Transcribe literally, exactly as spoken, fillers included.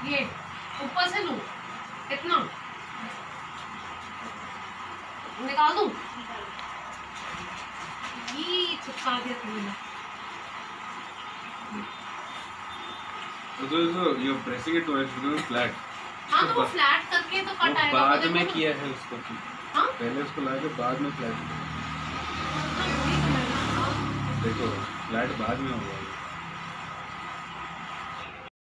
ये ऊपर से लूं कितना निकाल दूं? ये चिपका दिया तुमने। तो तो you pressing it to it flat. हाँ तो वो फ्लैट करके तो कट आएगा। बाद में किया है उसको। हाँ पहले उसको ला के बाद में फ्लैट। देखो फ्लैट बाद में होगा।